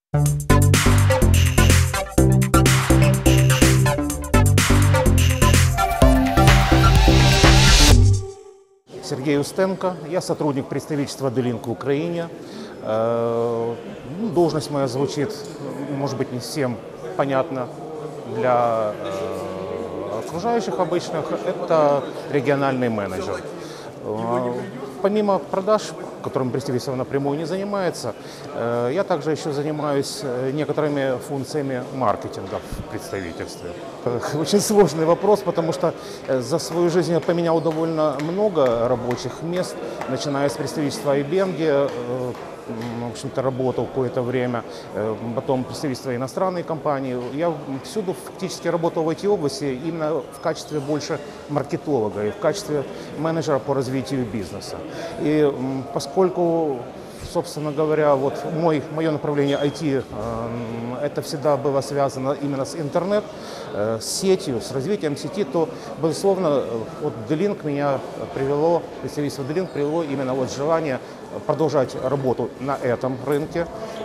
Сергей Устенко, я сотрудник представительства D-Link в Украине. Должность моя звучит, может быть, не всем понятно для окружающих обычных. Это региональный менеджер. Помимо продаж, которым представительство напрямую не занимается, я также еще занимаюсь некоторыми функциями маркетинга в представительстве. Очень сложный вопрос, потому что за свою жизнь я поменял довольно много рабочих мест, начиная с представительства IBM, где в общем-то, работал какое-то время, потом представительство иностранной компании. Я всюду фактически работал в IT-области именно в качестве больше маркетолога и в качестве менеджера по развитию бизнеса. И поскольку, собственно говоря, вот мое направление IT, это всегда было связано именно с интернет, с сетью, с развитием сети, то, безусловно, вот D-Link меня привело, представительство D-Link привело именно вот желание продолжать работу на этом рынке,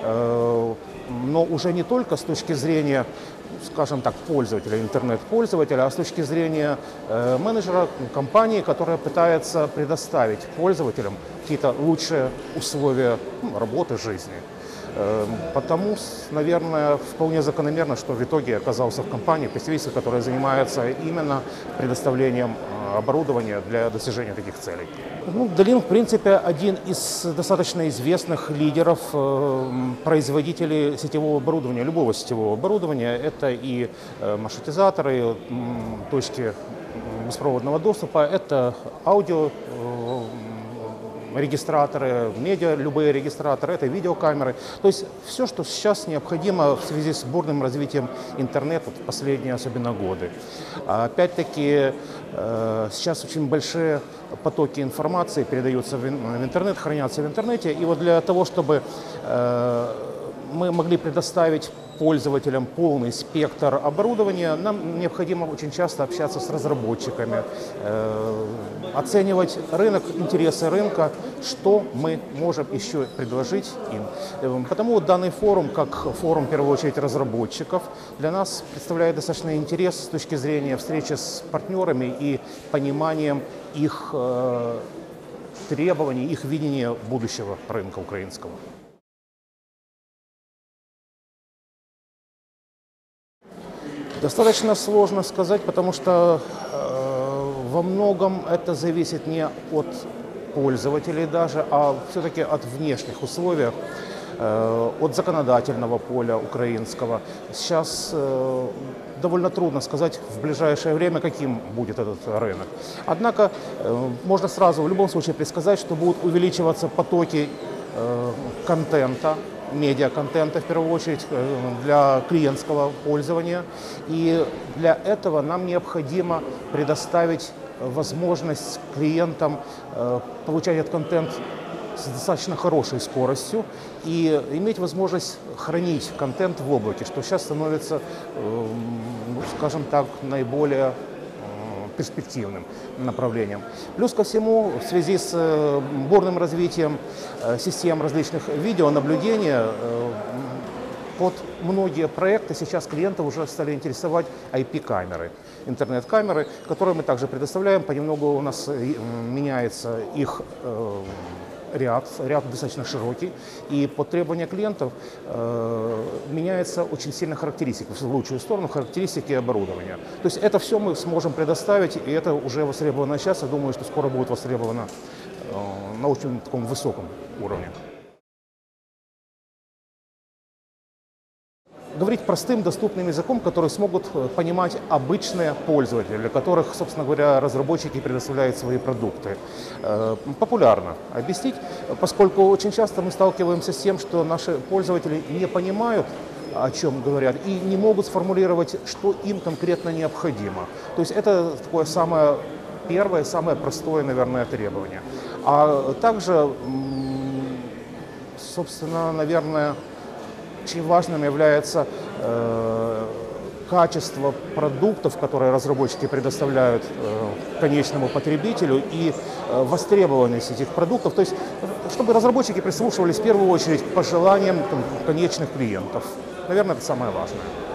но уже не только с точки зрения, скажем так, пользователя, интернет-пользователя, а с точки зрения менеджера компании, которая пытается предоставить пользователям какие-то лучшие условия работы, жизни. Потому, наверное, вполне закономерно, что в итоге я оказался в компании, представительстве, которое занимается именно предоставлением оборудования для достижения таких целей. D-Link, в принципе, один из достаточно известных лидеров производителей сетевого оборудования, любого сетевого оборудования. Это и маршрутизаторы, точки беспроводного доступа, это аудио, регистраторы, медиа, любые регистраторы, это видеокамеры. То есть все, что сейчас необходимо в связи с бурным развитием интернета в последние особенно годы. Опять-таки, сейчас очень большие потоки информации передаются в интернет, хранятся в интернете. И вот для того, чтобы мы могли предоставить пользователям полный спектр оборудования, нам необходимо очень часто общаться с разработчиками, оценивать рынок, интересы рынка, что мы можем еще предложить им. Потому данный форум, как форум, в первую очередь, разработчиков, для нас представляет достаточно интерес с точки зрения встречи с партнерами и пониманием их требований, их видения будущего рынка украинского. Достаточно сложно сказать, потому что во многом это зависит не от пользователей даже, а все-таки от внешних условий, от законодательного поля украинского. Сейчас довольно трудно сказать в ближайшее время, каким будет этот рынок. Однако можно сразу в любом случае предсказать, что будут увеличиваться потоки контента, медиаконтента, в первую очередь, для клиентского пользования. И для этого нам необходимо предоставить возможность клиентам получать этот контент с достаточно хорошей скоростью и иметь возможность хранить контент в облаке, что сейчас становится, скажем так, наиболее перспективным направлением. Плюс ко всему, в связи с бурным развитием систем различных видеонаблюдения, под многие проекты сейчас клиентов уже стали интересовать IP-камеры, интернет-камеры, которые мы также предоставляем. Понемногу у нас меняется их ряд достаточно широкий, и под требования клиентов меняется очень сильно характеристика, в лучшую сторону характеристики оборудования. То есть это все мы сможем предоставить, и это уже востребовано сейчас, я думаю, что скоро будет востребовано на очень таком высоком уровне. Говорить простым, доступным языком, который смогут понимать обычные пользователи, для которых, собственно говоря, разработчики предоставляют свои продукты. Популярно объяснить, поскольку очень часто мы сталкиваемся с тем, что наши пользователи не понимают, о чем говорят, и не могут сформулировать, что им конкретно необходимо. То есть это такое самое первое, самое простое, наверное, требование. А также, собственно, наверное, очень важным является качество продуктов, которые разработчики предоставляют конечному потребителю, и востребованность этих продуктов. То есть, чтобы разработчики прислушивались в первую очередь к пожеланиям конечных клиентов. Наверное, это самое важное.